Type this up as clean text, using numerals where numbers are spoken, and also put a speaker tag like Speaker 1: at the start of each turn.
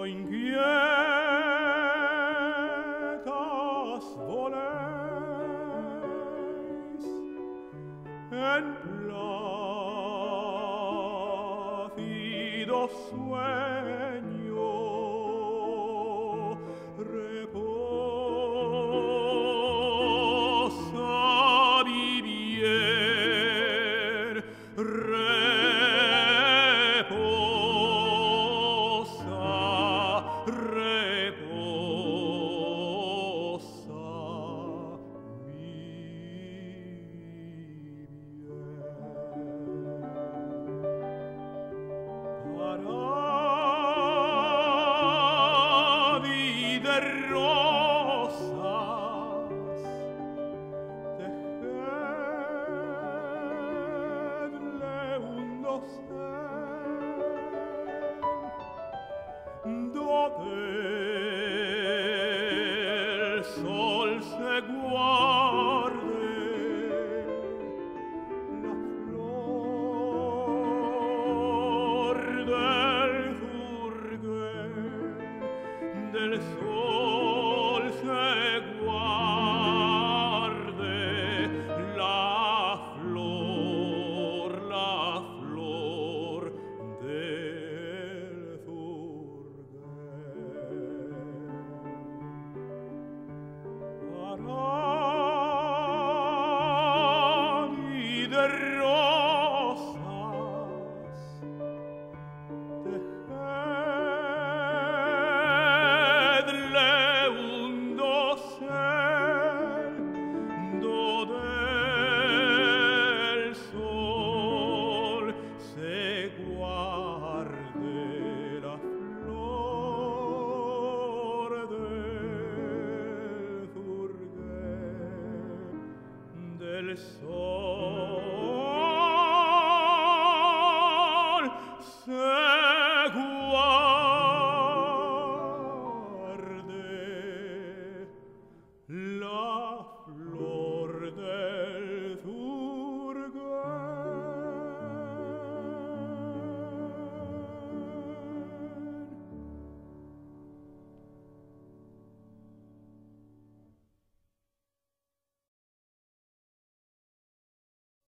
Speaker 1: inquietas voléis en plácido sueño, reposa vivier, reposa Paradis de rosas, tejedle un dosel, donde el sol se guarde, la flor del jurguel del sol se guarde, la flor del Paradis de rosas, tejedle un dosel, donde el sol se guarde,